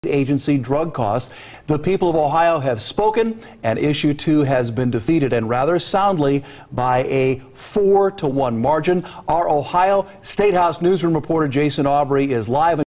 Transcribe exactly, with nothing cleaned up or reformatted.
agency drug costs. The people of Ohio have spoken, and issue two has been defeated, and rather soundly, by a four to one margin. Our Ohio State House newsroom reporter Jason Aubrey is live.